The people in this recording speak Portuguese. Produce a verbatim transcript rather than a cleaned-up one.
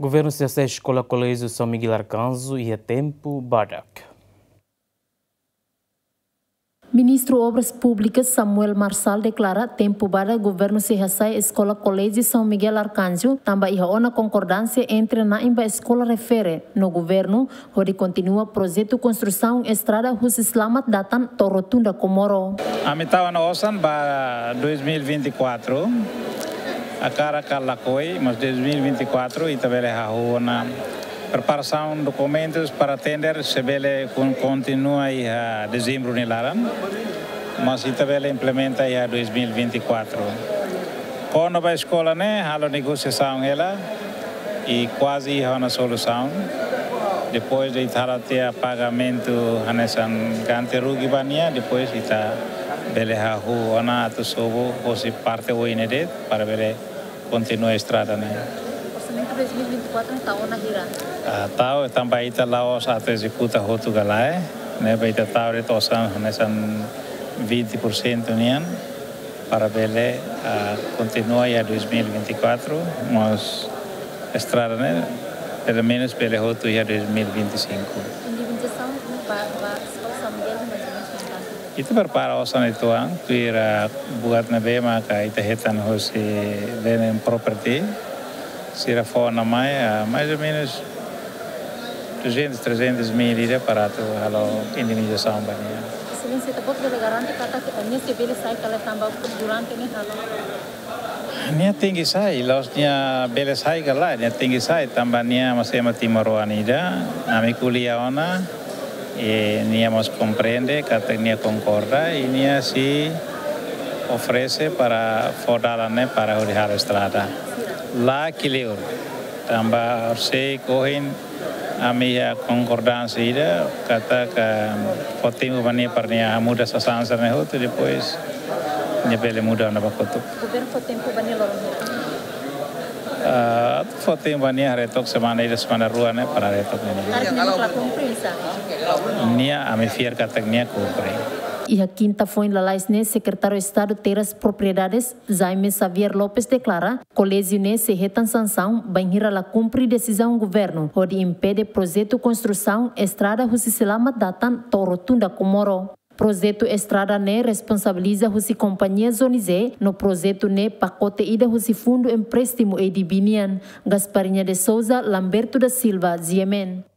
Governo C S Escola Colégio São Miguel Arcanjo e a tempo Badak. Ministro Obras Públicas Samuel Marçal declara tempo para governo se recai Escola Colégio São Miguel Arcanjo também há uma concordância entre na imba escola refere no governo onde continua projeto construção estrada José Slamat datan Torotunda Comoro. A mitad na osan para dois mil e vinte e quatro a cara calacoi mas dois mil e vinte e quatro e também há uma preparação de documentos para atender se bele continua aí a dezembro nilaran mas e também implementa aí a dois mil e vinte e quatro quando vai escola né halo negociação ela e quase há uma solução depois de estar até pagamento nessa gante rugi bania depois está bele há uma atu sobo ou se parte o inedet para bele continua a estrada né dois mil e vinte e quatro tahu na hira. Ah, tahu também está lá os ato executa hotu galai, né? Vai ter tahu de tosan nessa vinte por cento nian para bele continua a dois mil e vinte e quatro, mas estrada né? Pelo menos bele hotu a dois mil e vinte e cinco. Indivisição para escola São Miguel mais ou menos. Itu berpara osan itu ang, tu ira buat nabe maka ita hetan hosi benen property. Se era for na maia, mais ou menos duzentos, trezentos mil lira para tu a indenização banha. Excelência, tá pode garantir que a minha civil sai que ela também durante ne halo. Nia tinggi sai, los nia bele sai galai, nia tinggi sai tambah nia masih mati maruanida, nami kuliah ona, e nia mas compreende, kata nia concorda, e nia si oferece para fordalannya para urihara estrada. Lá que leu, também sei correm a minha concordância ida, kata que podemos venir para nia muda sasansa né outro depois nia bele muda na bakoto. Governo foi tempo venir logo. Ah, foi tempo venir retok semana ida semana rua né para retok nia. Nia a me fiar kata nia cumpre. E a quinta foi na Laisne, secretário de Estado Terras Propriedades, Jaime Xavier Lopes declara, colégio ne se retan sanção, banhira la cumpre decisão governo, onde impede projeto construção estrada José Slamat datan Torotunda Comoro. Projeto estrada ne responsabiliza José Companhia Zonizé, no projeto ne pacote ida José Fundo Empréstimo Edibinian, Gasparinha de Souza, Lamberto da Silva, Ziemen.